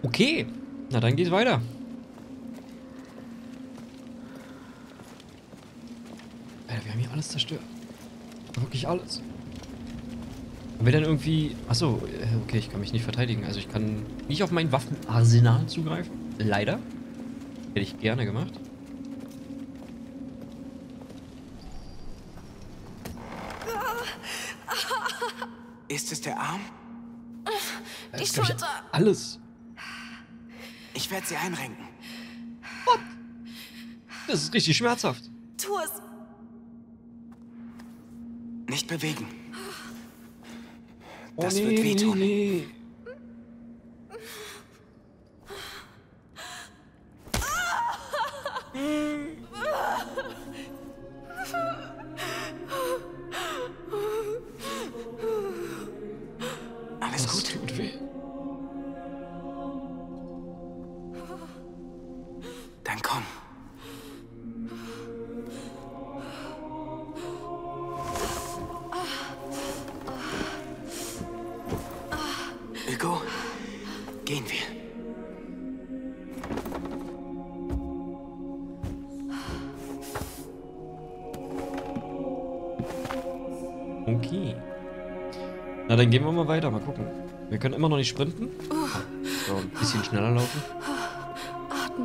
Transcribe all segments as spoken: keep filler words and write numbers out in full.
Okay, na dann geht's weiter. Alter, wir haben hier alles zerstört. Wirklich alles. Haben wir denn irgendwie... Achso, okay, ich kann mich nicht verteidigen. Also ich kann nicht auf mein Waffenarsenal zugreifen. Leider. Hätte ich gerne gemacht. Ist es der Arm? Die Schulter. Alles. Ich werde sie einrenken. What? Das ist richtig schmerzhaft. Tu es. Nicht bewegen. Oh, Das nee, wird wehtun. Nee, nee. Alles Das gut? tut weh. Dann komm. Hugo, gehen wir. Okay. Na, dann gehen wir mal weiter. Mal gucken. Wir können immer noch nicht sprinten. So, ein bisschen schneller laufen. Atme.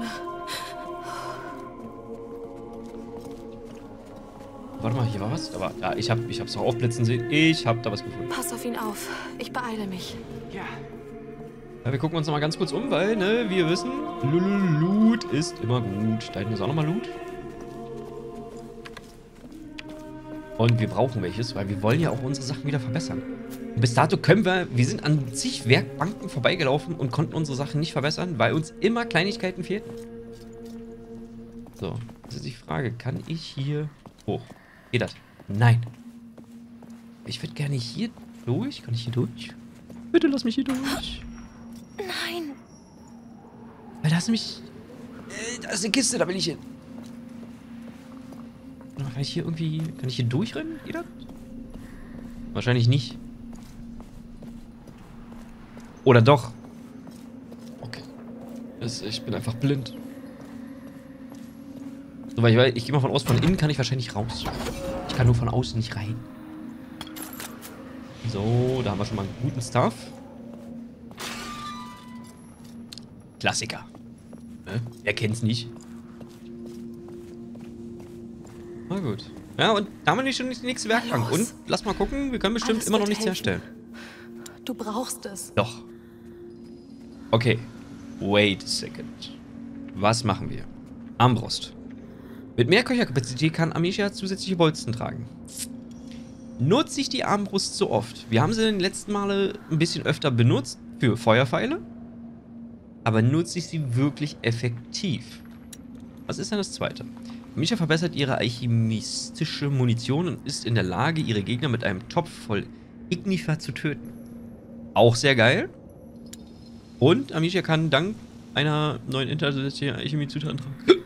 Warte mal, hier war was. Aber ja, ich hab, ich hab's auch aufblitzen sehen. Ich hab da was gefunden. Pass auf ihn auf. Ich beeile mich. Ja. Ja, wir gucken uns noch mal ganz kurz um, weil, ne, wir wissen, Loot ist immer gut. Da hinten ist auch nochmal Loot. Und wir brauchen welches, weil wir wollen ja auch unsere Sachen wieder verbessern. Und bis dato können wir, wir sind an zig Werkbanken vorbeigelaufen und konnten unsere Sachen nicht verbessern, weil uns immer Kleinigkeiten fehlten. So, jetzt ist die Frage, kann ich hier hoch? Geht das? Nein. Ich würde gerne hier durch. Kann ich hier durch? Bitte lass mich hier durch. Nein. Weil da ist nämlich... Äh, da ist eine Kiste, da will ich hin. Kann ich hier irgendwie... Kann ich hier durchrennen? Geht das? Wahrscheinlich nicht. Oder doch? Okay. Das, ich bin einfach blind. So, weil ich, weil ich gehe mal von aus, von innen kann ich wahrscheinlich raus. Ich kann nur von außen nicht rein. So, da haben wir schon mal einen guten Stuff. Klassiker. Ne? Wer kennt's nicht? Na gut. Ja, und da haben wir nicht schon die nächste Werkbank. Und lass mal gucken, wir können bestimmt Alles immer noch wird nichts helfen. herstellen. Du brauchst es. Doch. Okay. Wait a second. Was machen wir? Armbrust. Mit mehr Köcherkapazität kann Amicia zusätzliche Bolzen tragen. Nutze ich die Armbrust so oft? Wir haben sie in den letzten Male ein bisschen öfter benutzt für Feuerpfeile. Aber nutze ich sie wirklich effektiv? Was ist denn das zweite? Amicia verbessert ihre alchemistische Munition und ist in der Lage, ihre Gegner mit einem Topf voll Ignifer zu töten. Auch sehr geil. Und Amicia kann dank einer neuen interdisziplinären Alchemie-Zutaten tragen.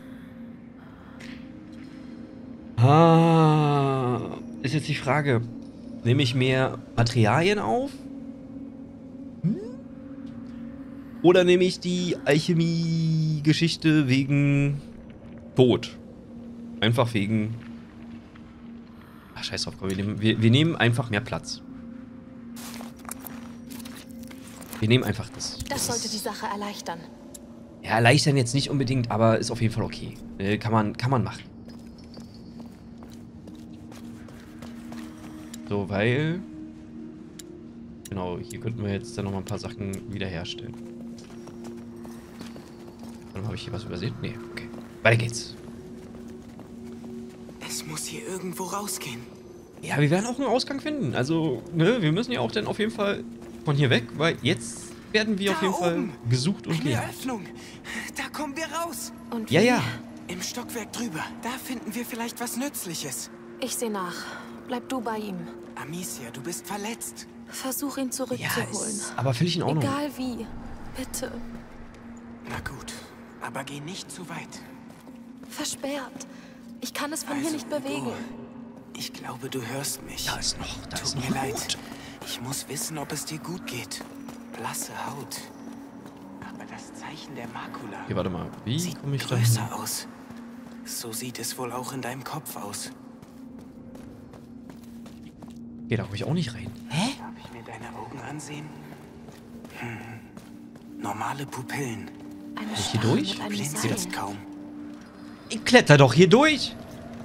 Ah, ist jetzt die Frage, nehme ich mehr Materialien auf? Hm? Oder nehme ich die Alchemie-Geschichte wegen Tod? Einfach wegen... Ach, scheiß drauf, komm, wir nehmen, wir, wir nehmen einfach mehr Platz. Wir nehmen einfach das. Das sollte die Sache erleichtern. Ja, erleichtern jetzt nicht unbedingt, aber ist auf jeden Fall okay. Äh, kann man, kann man machen. So, weil... Genau, hier könnten wir jetzt dann noch mal ein paar Sachen wiederherstellen. Dann habe ich hier was übersehen? Nee, okay. Weiter geht's. Es muss hier irgendwo rausgehen. Ja, wir werden auch einen Ausgang finden. Also, ne, wir müssen ja auch dann auf jeden Fall von hier weg, weil jetzt werden wir Da auf jeden Fall oben. gesucht und Eine gehen. Öffnung. Da kommen wir raus. Und Ja, wie? ja. Im Stockwerk drüber. Da finden wir vielleicht was Nützliches. Ich sehe nach. Bleib du bei ihm. Amicia, du bist verletzt. Versuch ihn Ja, zurückzuholen. ist aber völlig in Ordnung. Egal wie. Bitte. Na gut, aber geh nicht zu weit. Versperrt. Ich kann es von Also, hier nicht bewegen. Hugo, ich glaube, du hörst mich. Da ist noch, da ist Tut noch mir Blut. leid. Ich muss wissen, ob es dir gut geht. Blasse Haut. Aber das Zeichen der Makula. Okay, warte mal. Wie Sieht komme ich da größer hin? aus. So sieht es wohl auch in deinem Kopf aus. Okay, da komme ich auch nicht rein. Hä? Darf ich mir deine Augen ansehen? Hm. Normale Pupillen. Eine ich hier Stange durch? mit einem Blinzelst Seil. kaum. Ich kletter doch hier durch.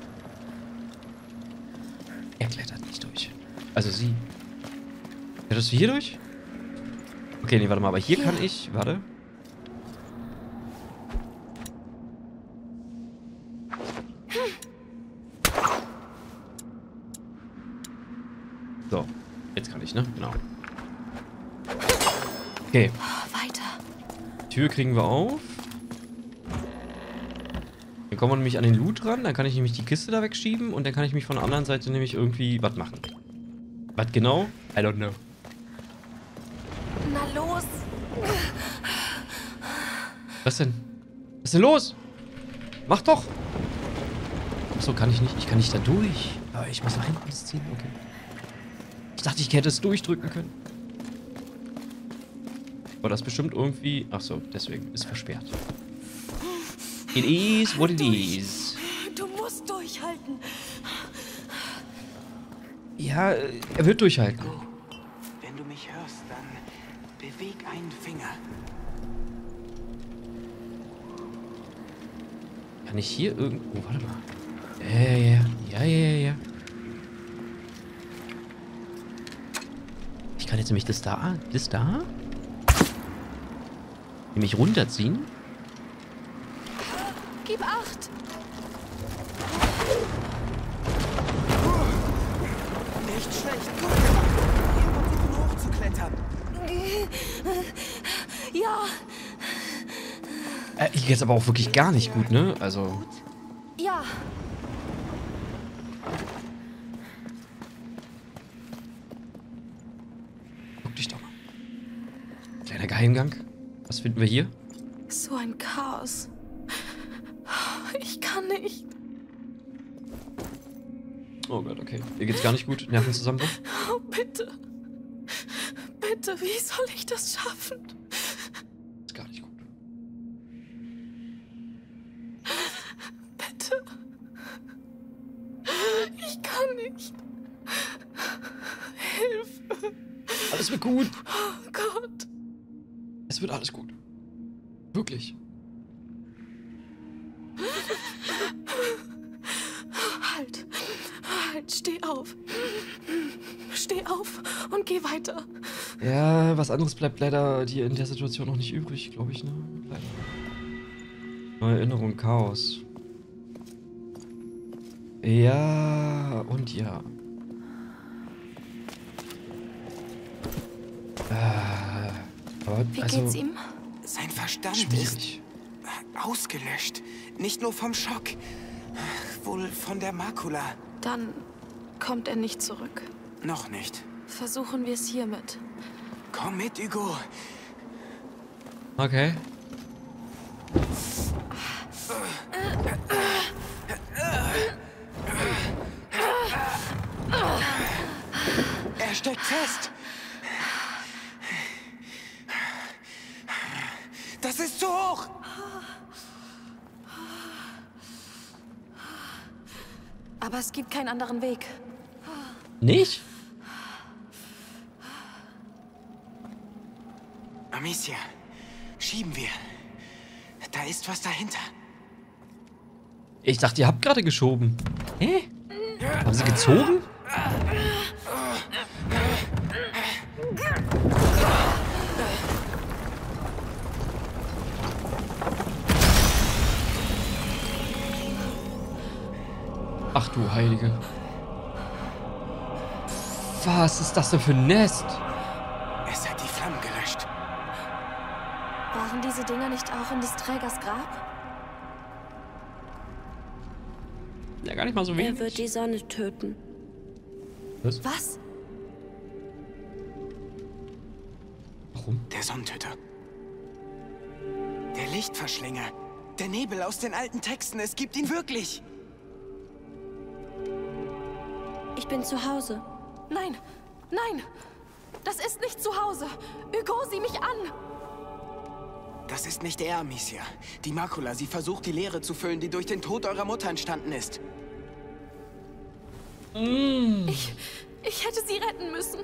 Er klettert nicht durch. Also sie. Kletterst du hier durch? Okay, nee, warte mal. Aber hier Hier. kann ich... Warte. So. Jetzt kann ich, ne? Genau. Okay. Weiter. Tür kriegen wir auf. Dann kommen wir nämlich an den Loot ran. Dann kann ich nämlich die Kiste da wegschieben. Und dann kann ich mich von der anderen Seite nämlich irgendwie was machen. Was genau? I don't know. Na los. Was denn? Was ist denn los? Mach doch! Achso, kann ich nicht. Ich kann nicht da durch. Aber ich muss nach hinten das ziehen. Okay. Ich dachte, ich hätte es durchdrücken können. Aber das bestimmt irgendwie... Achso, deswegen ist versperrt. It is what it is. Du musst durchhalten. Ja, er wird durchhalten. Wenn du mich hörst, dann beweg einen Finger. Kann ich hier irgendwo... Warte mal. Ja, ja, ja, ja, ja, ja. Ich kann jetzt nämlich das da... Das da? Nämlich runterziehen. Gib acht. Nicht schlecht, gut gemacht. Wir versuchen hochzuklettern. Ja. Äh, hier geht's aber auch wirklich gar nicht gut, ne? Also... Ja. Guck dich doch mal. Kleiner Geheimgang. Was finden wir hier? So ein Chaos. Ich kann nicht. Oh Gott, okay. Ihr geht's gar nicht gut. Nervenzusammenbruch? Oh, bitte. Bitte, wie soll ich das schaffen? Ist gar nicht gut. Bitte. Ich kann nicht. Hilfe. Alles wird gut. Oh Gott. Es wird alles gut. Wirklich. Halt. Halt, steh auf. Steh auf und geh weiter. Ja, was anderes bleibt leider dir in der Situation noch nicht übrig, glaube ich, ne? Leider. Neue Erinnerung, Chaos. Ja und ja. Äh, aber Wie also, geht's ihm? Sein Verstand schwierig. ist ausgelöscht. Nicht nur vom Schock. Wohl von der Makula. Dann kommt er nicht zurück. Noch nicht. Versuchen wir es hiermit. Komm mit, Hugo. Okay. Er steckt fest. Das ist zu hoch. Aber es gibt keinen anderen Weg. Nicht? Amicia, schieben wir. Da ist was dahinter. Ich dachte, ihr habt gerade geschoben. Hä? Haben sie gezogen? Ach du Heilige. Was ist das denn für ein Nest? Es hat die Flammen gelöscht. Waren diese Dinger nicht auch in des Trägers Grab? Ja, gar nicht mal so wenig. Er wird die Sonne töten. Was? Was? Warum? Der Sonnentöter. Der Lichtverschlinger. Der Nebel aus den alten Texten. Es gibt ihn wirklich. Ich bin zu Hause. Nein, nein. Das ist nicht zu Hause. Hugo, sieh mich an. Das ist nicht er, Amicia. Die Makula, sie versucht, die Leere zu füllen, die durch den Tod eurer Mutter entstanden ist. Mm. Ich, ich hätte sie retten müssen.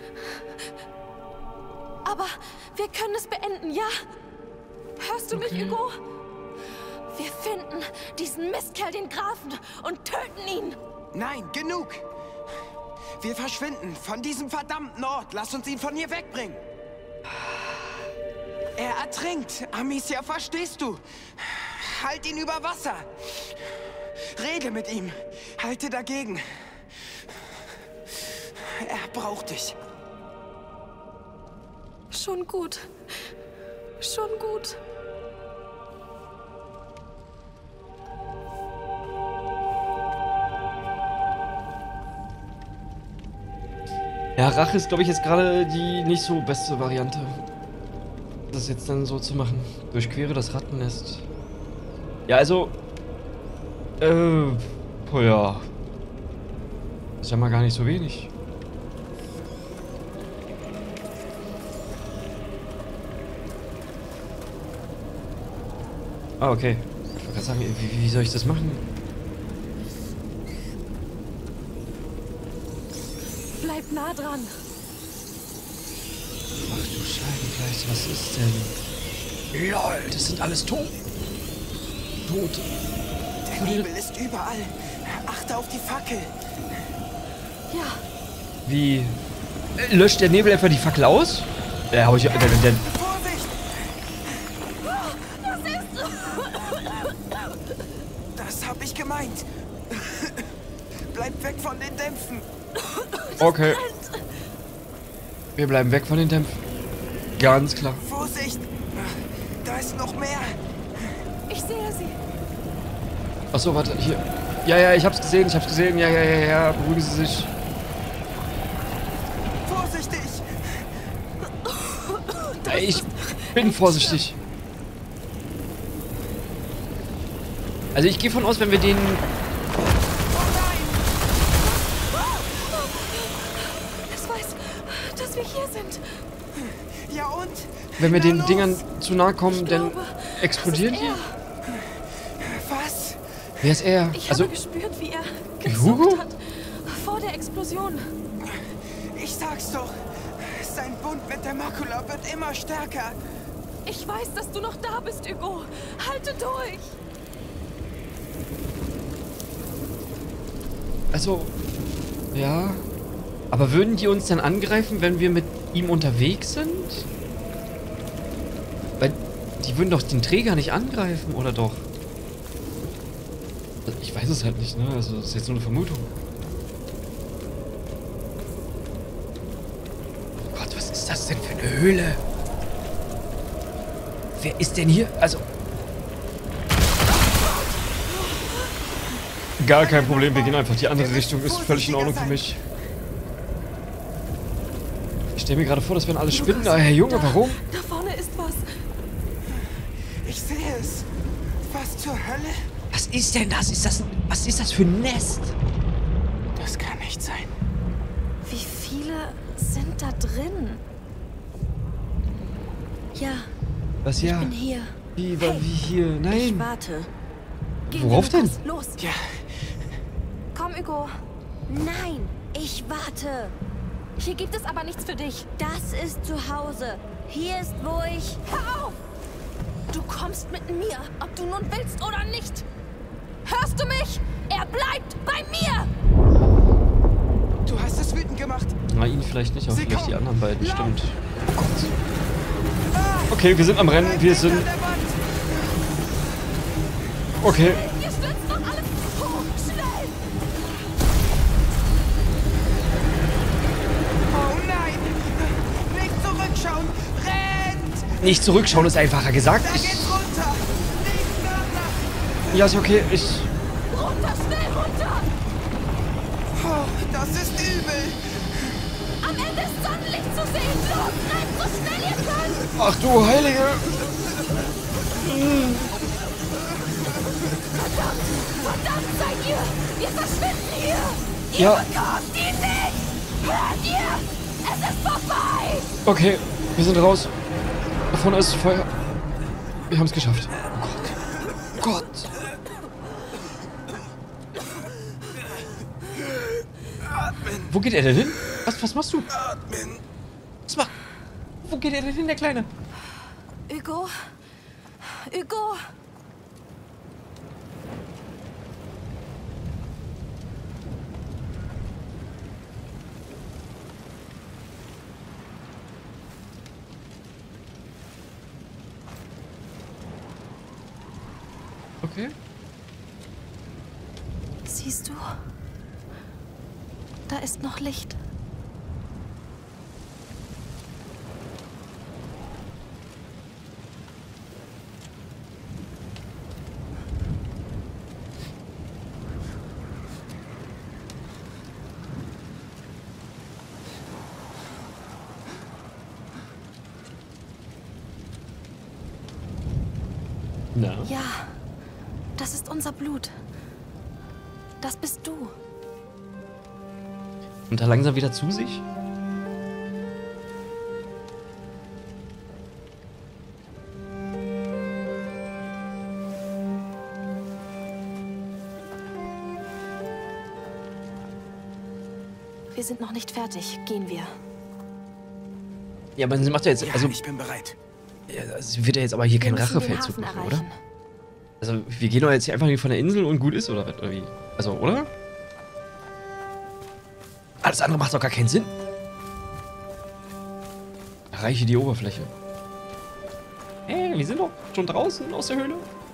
Aber wir können es beenden, ja? Hörst du Okay. mich, Hugo? Wir finden diesen Mistkerl, den Grafen, und töten ihn. Nein, genug! Wir verschwinden von diesem verdammten Ort. Lass uns ihn von hier wegbringen. Er ertrinkt. Amicia, verstehst du? Halt ihn über Wasser. Rede mit ihm. Halte dagegen. Er braucht dich. Schon gut. Schon gut. Ja, Rache ist, glaube ich, jetzt gerade die nicht so beste Variante. Das jetzt dann so zu machen. Durchquere das Rattennest. Ja, also... Äh... Oh ja. Ist ja mal gar nicht so wenig. Ah, okay. Ich wollte gerade sagen, wie, wie soll ich das machen? Bleib nah dran. Ach du Scheibenkleid, was ist denn? LOL, das sind alles to Tote. Der Nebel ist überall. Achte auf die Fackel. Ja, Wie? Äh, Löscht der Nebel etwa die Fackel aus? Ja, hab ich... Der, der, der, Vorsicht! das ist... Das hab ich gemeint. Bleib weg von den Dämpfen. okay. Wir bleiben weg von den Dämpfen. Ganz klar. Vorsicht! Da ist noch mehr. Ich sehe sie. Achso, warte, hier. Ja, ja, ich hab's gesehen, ich hab's gesehen. Ja, ja, ja, ja, beruhigen Sie sich. Vorsichtig! Ey, ich bin vorsichtig. Also ich gehe von aus, wenn wir den... Oh nein! Es weiß, dass wir hier sind. Ja und? Wenn wir Na den los. Dingern zu nahe kommen, Ich dann glaube, explodieren das ist die? er. Was? Wer ist er? Ich Also, habe gespürt, wie er Hugo? gezuckt hat. Vor der Explosion. Ich sag's doch. Sein Bund mit der Makula wird immer stärker. Ich weiß, dass du noch da bist, Hugo. Halte durch. also, ja. Aber würden die uns dann angreifen, wenn wir mit ihm unterwegs sind? Weil die würden doch den Träger nicht angreifen, oder doch? Ich weiß es halt nicht, ne? Also, das ist jetzt nur eine Vermutung. Oh Gott, was ist das denn für eine Höhle? Wer ist denn hier? Also... Gar kein Problem, wir gehen einfach die andere Richtung, ist völlig in Ordnung für mich. Ich stelle mir gerade vor, das wären alle Spinnen. Ah, Herr Junge, da, warum? Da vorne ist was. Ich sehe es. Was zur Hölle? Was ist denn das? Ist das, was ist das für ein Nest? Das kann nicht sein. Wie viele sind da drin? Ja, Was, ich ja? bin hier. Wie, wa- wie hier? Ich Nein. warte. Gehen Worauf wir, denn? Lukas, Los. Ja, Komm, Hugo. Nein, ich warte. Hier gibt es aber nichts für dich. Das ist zu Hause. Hier ist, wo ich... Hör auf! Du kommst mit mir, ob du nun willst oder nicht. Hörst du mich? Er bleibt bei mir! du hast es wütend gemacht. Na, ihn vielleicht nicht, aber Sie vielleicht die kommen. anderen beiden, Lauf. stimmt. Oh Gott. Okay, wir sind am Rennen, wir sind... An der Wand. Okay. Ihr stürzt doch alle hoch! Schnell! Oh nein! Nicht zurückschauen! Rennt! Nicht zurückschauen ist einfacher gesagt. Da Ich, geht's runter! Nicht nachlassen! ja, ist okay. Ich... Runter, schnell runter! Oh, das ist übel! Am Ende ist Sonnenlicht zu sehen! Los, rennt so schnell ihr könnt! Ach du Heilige. Verdammt! Verdammt seid ihr! Wir verschwinden hier! Ihr Ja. bekommt ihn nicht! Hört ihr? Es ist vorbei! Okay, wir sind raus. Da vorne ist Feuer. Wir haben es geschafft. Oh Gott. Gott. Wo geht er denn hin? Was, was machst du? Was mach? Wo geht er denn hin, der Kleine? Hugo? Hugo? Okay. Siehst du? Da ist noch Licht. Na? Ja, das ist unser Blut. Das bist du. Und da langsam wieder zu sich? Wir sind noch nicht fertig. Gehen wir. Ja, aber sie macht ja jetzt, Ja, also, ich bin bereit. ja, sie wird ja jetzt aber hier kein Wir müssen den Rachefeldzug Hafen machen, oder? erreichen. Also, wir gehen doch jetzt hier einfach hier von der Insel und gut ist, oder, oder wie? Also, oder? Alles andere macht doch gar keinen Sinn. Erreiche die Oberfläche. Hey, wir sind doch schon draußen aus der Höhle.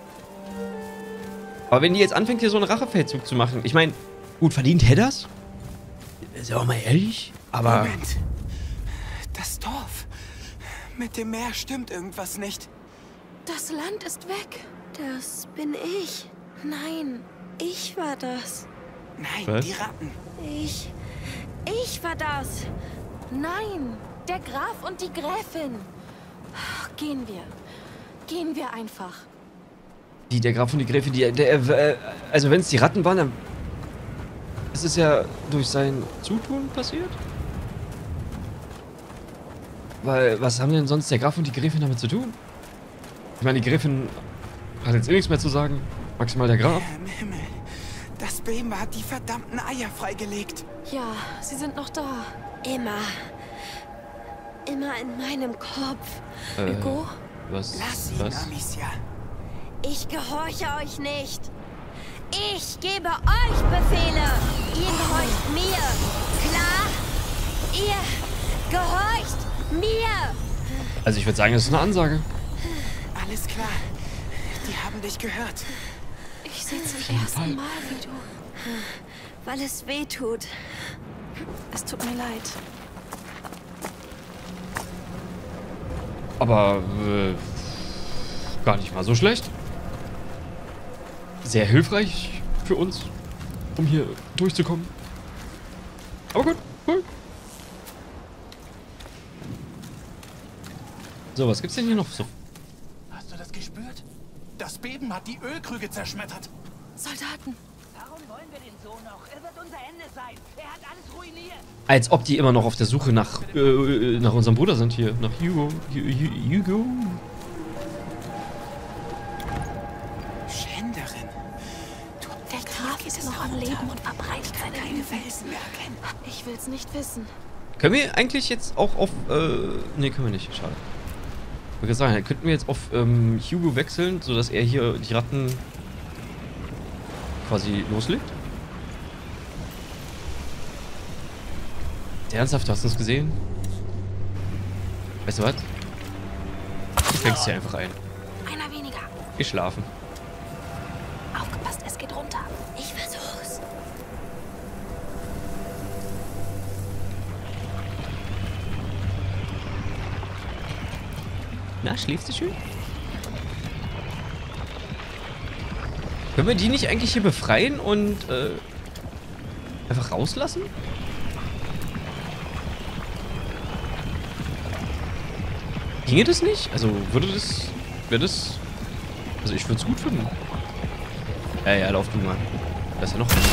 Aber wenn die jetzt anfängt, hier so einen Rachefeldzug zu machen, ich meine, gut, verdient Hedders? Ist auch mal ehrlich, aber... Moment. Das Dorf. Mit dem Meer stimmt irgendwas nicht. Das Land ist weg. Das bin ich. Nein, ich war das. Nein, Was? die Ratten. Ich. Ich war das. Nein, der Graf und die Gräfin. Gehen wir. Gehen wir einfach. Die, der Graf und die Gräfin, die, der, äh, also wenn es die Ratten waren, dann ist es ja durch sein Zutun passiert? Weil, was haben denn sonst der Graf und die Gräfin damit zu tun? Ich meine, die Gräfin hat jetzt eh nichts mehr zu sagen. Maximal der Graf. Im Himmel. Das Beben hat die verdammten Eier freigelegt. Ja, sie sind noch da. Immer. Immer in meinem Kopf. Äh, Hugo? was? Lass ihn, was? Amicia. Ich gehorche euch nicht. Ich gebe euch Befehle. Ihr gehorcht mir. Klar? Ihr gehorcht mir. Also ich würde sagen, das ist eine Ansage. Alles klar. Die haben dich gehört. Ich sehe zum jeden ersten Fall. Mal, wie du... Weil es weh tut. Es tut mir leid. Aber äh, gar nicht mal so schlecht. Sehr hilfreich für uns, um hier durchzukommen. Aber gut, cool. So, was gibt's denn hier noch so? Hast du das gespürt? Das Beben hat die Ölkrüge zerschmettert. Soldaten. Warum wollen wir den Sohn noch? Er wird unser Ende sein. Er hat alles ruiniert. Als ob die immer noch auf der Suche nach, äh, nach unserem Bruder sind hier. Nach Hugo. Hu- Hugo. Schänderin. Du, Der Graf ist noch am Leben und verbreitet seine keine Lügen. Felsen mehr erkennen. Ich will's nicht wissen. Können wir eigentlich jetzt auch auf, äh, nee, können wir nicht. Schade. Ich würde sagen, könnten wir jetzt auf ähm, Hugo wechseln, sodass er hier die Ratten quasi loslegt? Ernsthaft, du hast uns gesehen? Weißt du was? Du fängst hier einfach ein. Einer weniger. Geh schlafen. Aufgepasst, es geht runter. Ich versuch's. Na, schläfst du schön? Können wir die nicht eigentlich hier befreien und äh, einfach rauslassen? Ginge das nicht? Also würde das... Wäre das... Also ich würde es gut finden. Ja, ja, lauf du mal. Da ist ja noch einer.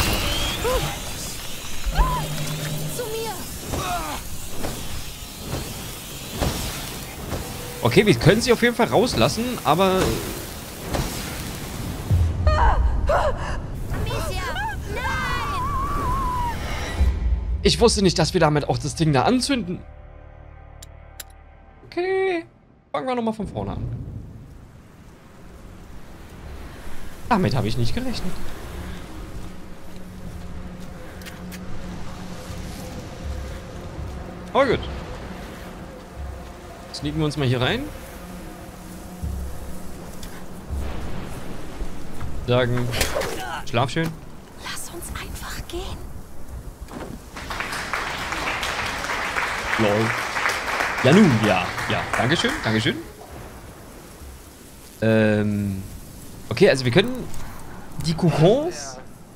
Zu mir. Okay, wir können sie auf jeden Fall rauslassen, aber... Amicia! Nein! Ich wusste nicht, dass wir damit auch das Ding da anzünden. Okay. Fangen wir nochmal von vorne an. Damit habe ich nicht gerechnet. Aber gut. Sneaken wir uns mal hier rein. Sagen, schlaf schön. Lass uns einfach gehen. Lol. Ja nun, ja. Ja, dankeschön, dankeschön. Ähm... Okay, also wir können die Kokons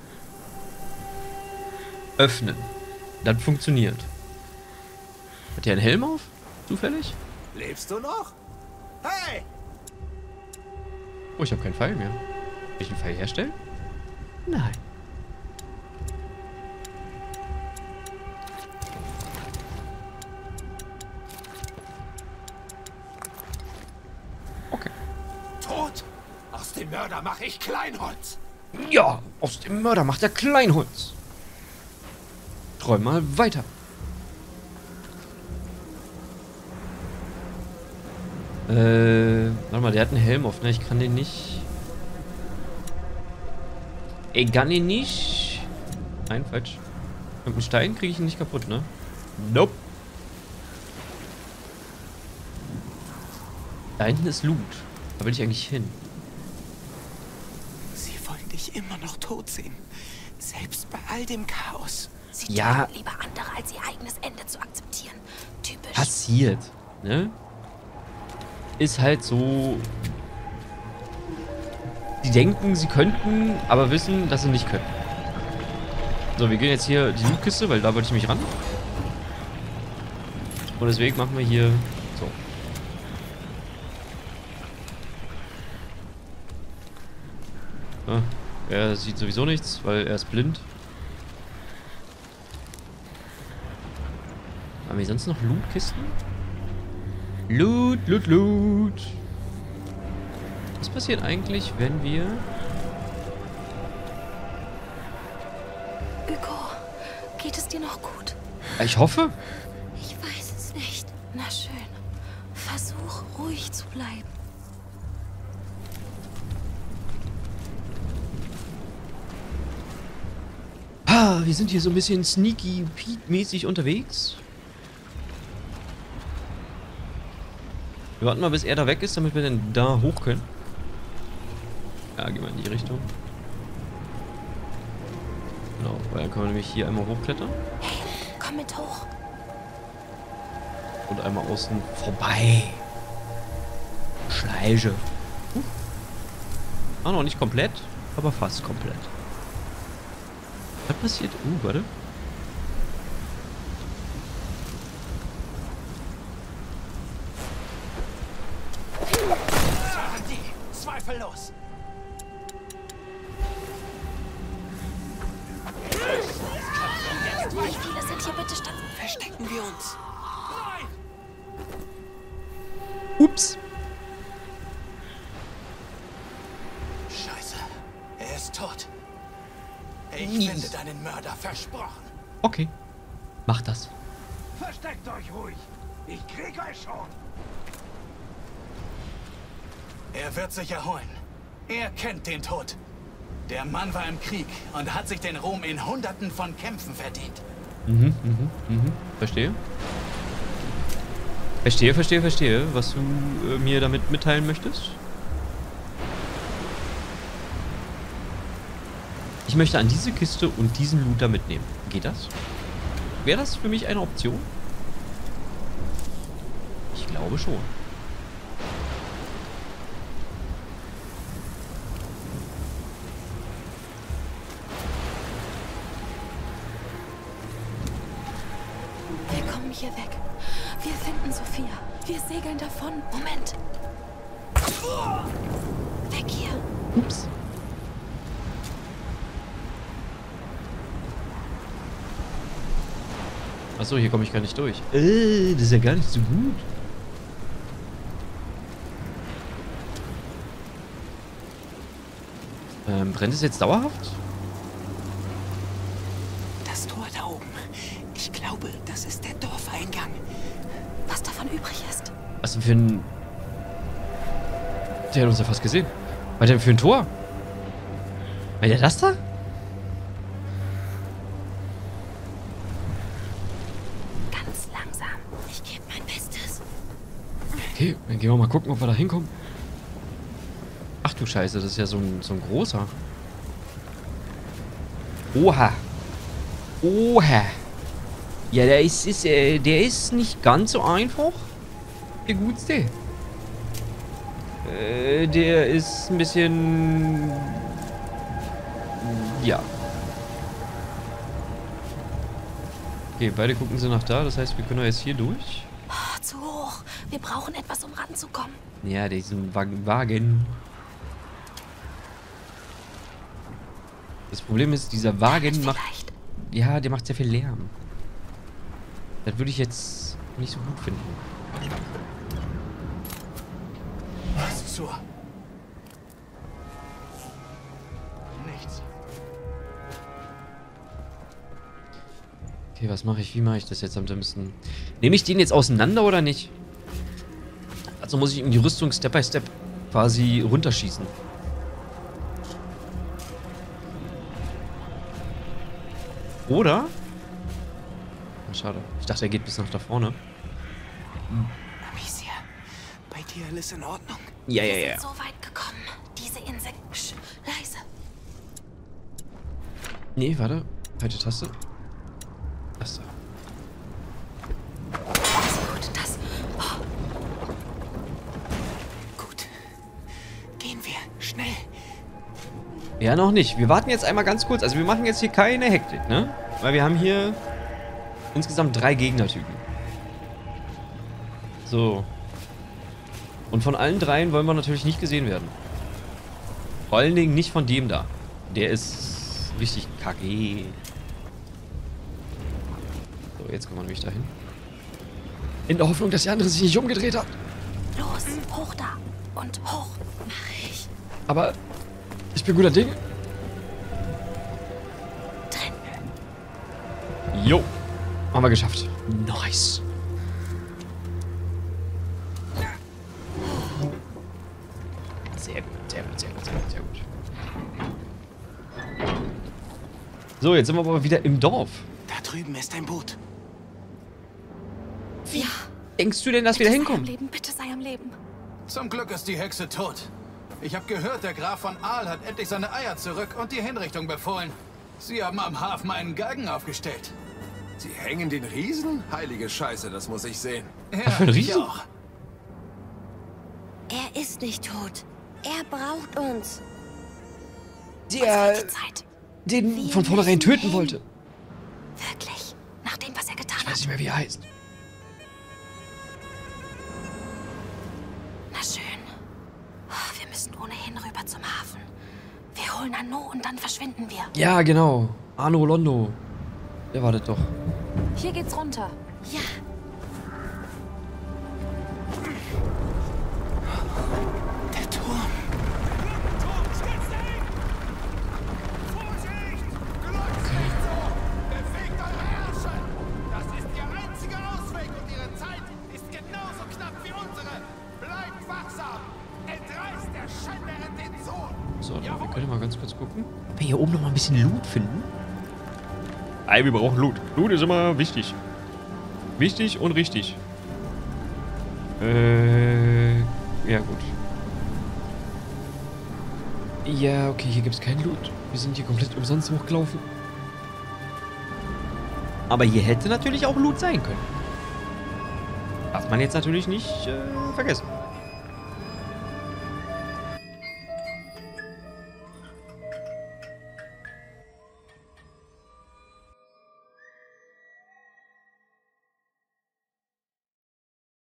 öffnen. Das funktioniert. Hat der einen Helm auf? Zufällig? Lebst du noch? Hey! Oh, ich habe keinen Pfeil mehr. Kann ich einen Pfeil herstellen? Nein. Okay. Tot? Aus dem Mörder mache ich Kleinholz. Ja, aus dem Mörder macht er Kleinholz. Träum mal weiter. Äh, warte mal, der hat einen Helm auf, ne? Ich kann den nicht... Ich kann ihn nicht... Nein, falsch. Mit einem Stein kriege ich ihn nicht kaputt, ne? Nope. Da hinten ist Loot. Da will ich eigentlich hin. Sie wollen dich immer noch tot sehen. Selbst bei all dem Chaos. Sie Ja. töten lieber andere, als ihr eigenes Ende zu akzeptieren. Typisch. Passiert, ne? Ist halt so... Die denken, sie könnten, aber wissen, dass sie nicht können. So, wir gehen jetzt hier die Lootkiste, weil da wollte ich mich ran. Und deswegen machen wir hier so. Ah, er sieht sowieso nichts, weil er ist blind. Haben wir sonst noch Lootkisten? Loot, Loot, Loot. Was passiert eigentlich, wenn wir... Hugo, geht es dir noch gut? Ich hoffe. Ich weiß es nicht. Na schön. Versuch, ruhig zu bleiben. Ah, wir sind hier so ein bisschen sneaky Pete-mäßig unterwegs. Wir warten mal, bis er da weg ist, damit wir dann da hoch können. Ja, gehen wir in die Richtung. Genau, weil dann können wir nämlich hier einmal hochklettern. Hey, komm mit hoch. Und einmal außen vorbei. Schleiche. Uh. Ah, noch nicht komplett, aber fast komplett. Was passiert? Uh, warte. Das waren die. Zweifellos. Wie viele sind hier bitte statt? Verstecken wir uns. Ups. Scheiße. Er ist tot. Ich Mies. finde deinen Mörder, versprochen. Okay. Mach das. Versteckt euch ruhig. Ich krieg euch schon. Er wird sich erholen. Er kennt den Tod. Der Mann war im Krieg und hat sich den Ruhm in Hunderten von Kämpfen verdient. Mhm, mhm, mhm. Verstehe. Verstehe, verstehe, verstehe, was du äh, mir damit mitteilen möchtest. Ich möchte an diese Kiste und diesen Looter mitnehmen. Geht das? Wäre das für mich eine Option? Ich glaube schon. Wir kommen hier weg. Wir finden Sophia. Wir segeln davon. Moment. Weg hier. Ups. Achso, hier komme ich gar nicht durch. Äh, das ist ja gar nicht so gut. Ähm, brennt es jetzt dauerhaft? Das Tor da oben. Ich glaube, das ist der Dorfeingang. Was davon übrig ist. Was denn für ein... Der hat uns ja fast gesehen. Was denn für ein Tor? War der das da? Ganz langsam. Ich gebe mein Bestes. Okay, dann gehen wir mal gucken, ob wir da hinkommen. Ach du Scheiße, das ist ja so ein, so ein großer. Oha. Oha. Ja, der ist, ist äh, der ist nicht ganz so einfach. Der Gutste. Äh, der ist ein bisschen... Ja. Okay, beide gucken sie nach da. Das heißt, wir können jetzt hier durch. Oh, zu hoch. Wir brauchen etwas, um ranzukommen. Ja, diesen Wagen. Das Problem ist, dieser Wagen macht... Vielleicht. Ja, der macht sehr viel Lärm. Das würde ich jetzt nicht so gut finden. Was zur? Nichts. Okay, was mache ich? Wie mache ich das jetzt am dümmsten? Nehme ich den jetzt auseinander oder nicht? Also muss ich ihm die Rüstung Step by Step quasi runterschießen. Oder? Ach, schade. Ich dachte, er geht bis nach da vorne. Amicia, bei dir alles in Ordnung? Ja, ja, Wir ja. sind so weit gekommen. Diese Insekten... Psch, leise. Nee, warte. Falsche Taste. Das da. Sehr gut, das... Oh, Gut. Gehen wir, schnell. Ja, noch nicht. Wir warten jetzt einmal ganz kurz. Also wir machen jetzt hier keine Hektik, ne? Weil wir haben hier insgesamt drei Gegnertypen. So. Und von allen dreien wollen wir natürlich nicht gesehen werden. Vor allen Dingen nicht von dem da. Der ist richtig kacke. So, jetzt kommen wir nämlich dahin. In der Hoffnung, dass der andere sich nicht umgedreht hat. los, hoch da. Und hoch. Mach ich. Aber ich bin guter Ding. Drin. Jo. Haben wir geschafft. Nice. Sehr gut, sehr gut, sehr gut, sehr gut, sehr gut. So, jetzt sind wir aber wieder im Dorf. Da drüben ist ein Boot. Ja. Denkst du denn, dass wir da Bitte sei am hinkommen? Leben, bitte sei am Leben. Zum Glück ist die Hexe tot. Ich habe gehört, der Graf von Aal hat endlich seine Eier zurück und die Hinrichtung befohlen. Sie haben am Hafen einen Galgen aufgestellt. Sie hängen den Riesen? Heilige Scheiße, das muss ich sehen. Ja, für ein ich Riesen? auch. Er ist nicht tot. Er braucht uns. Der Die Zeit. den Wir von vornherein müssen töten hin. wollte. Wirklich. Nach dem, was er getan Ich weiß hat. nicht mehr, wie er heißt. Na schön. Oh, wir müssen ohnehin rüber zum Hafen. Wir holen Anno und dann verschwinden wir. Ja, genau. Arno Londo. Der wartet doch. Hier geht's runter. Ja, Der Turm. Bewegt eure Herrscher! Das ist ihr einziger Ausweg und ihre Zeit ist genauso knapp wie unsere. Bleibt wachsam! Entreißt der Schänderin den Sohn! So, dann wir können mal ganz kurz gucken. Ob wir hier oben noch mal ein bisschen Loot finden. Ey, wir brauchen Loot. Loot ist immer wichtig. Wichtig und richtig. Äh, ja gut. Ja, okay, hier gibt es keinen Loot. Wir sind hier komplett umsonst hochgelaufen. Aber hier hätte natürlich auch Loot sein können. Darf man jetzt natürlich nicht äh, vergessen.